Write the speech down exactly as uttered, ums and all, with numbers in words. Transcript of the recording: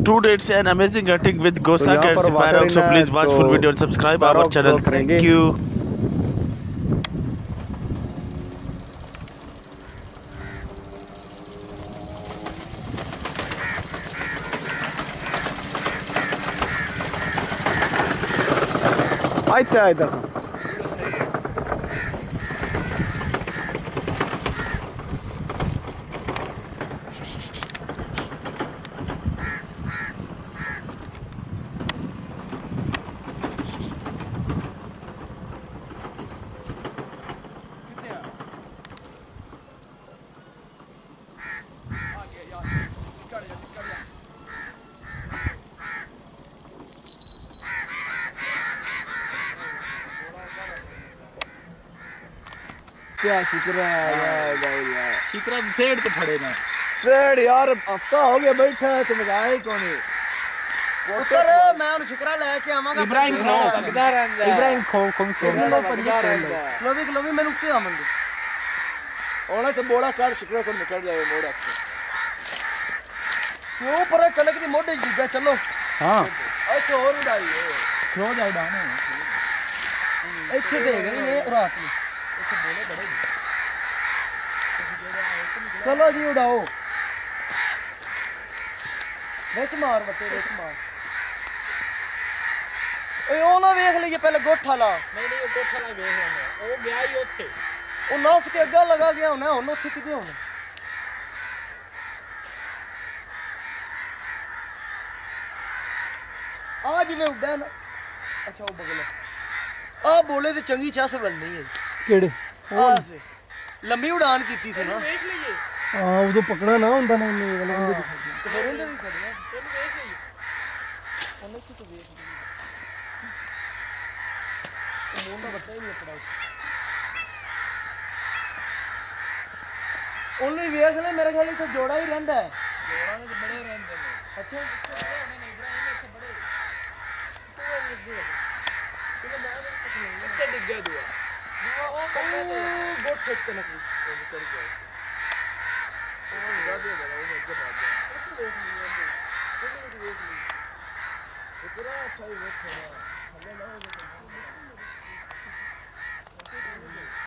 Today it's an amazing hunting with goshawks and sparrow. So please watch full video and subscribe our channel. Thank you. आते आए इधर क्या शिकरा यार यार शिकरा सेठ तो फड़े ना सेठ यार हफ्ता हो गया बैठा है तो मजा ही कौन है पुत्र मैं उन शिकरा लेके आवांगा इब्राहिम खो लगदा रहंदा इब्राहिम खो खो खो लगदा रहंदा लोवी लोवी मैंने उत्ते आमंगे ओना तो बोड़ा काट शिकरा को निकल जाए मोड़ा क्यों पर चले कि मोटे जीजा चलो हां अच्छा और उड़ाई है क्यों जाए डाने ਇੱਥੇ ਦੇਖ ਰਹੀ ਨੇ ਰਾਤ ਨੂੰ बोले बड़े चलो जी उड़ाओ विच मार बच्चे विच मार ओए ओ ना देख लीजिए पहले गोठा ला नहीं नहीं गोठा ला गए हैं वो गया ही ओथे ओ नस के अग्गा लगा गया होना हुन ओथे किथे होना आज में उड़ा ना अच्छा वो बगल आ बोले ते चंगी चस बननी है केड़े आ से लंबी उड़ान कीती सी ना देख लीजिए हां उदो पकड़ा ना हुंदा ना इन्ने वाला तो फिर उनदे भी खड़िया चल देख लीजिए उन्हें की तो देख लीजिए मुंडा बच्चा ही नहीं पड़ा उन्हें देख ले मेरे ख्याल से जोड़ा ही रहंदा है जोड़ा में तो बड़े रहंदे ने अच्छा मैंने इब्राहिम से बड़े तो मैं इससे डिग गया दुआ गोठ खींच के निकली कर गया ओ लगा दिया वो मुझे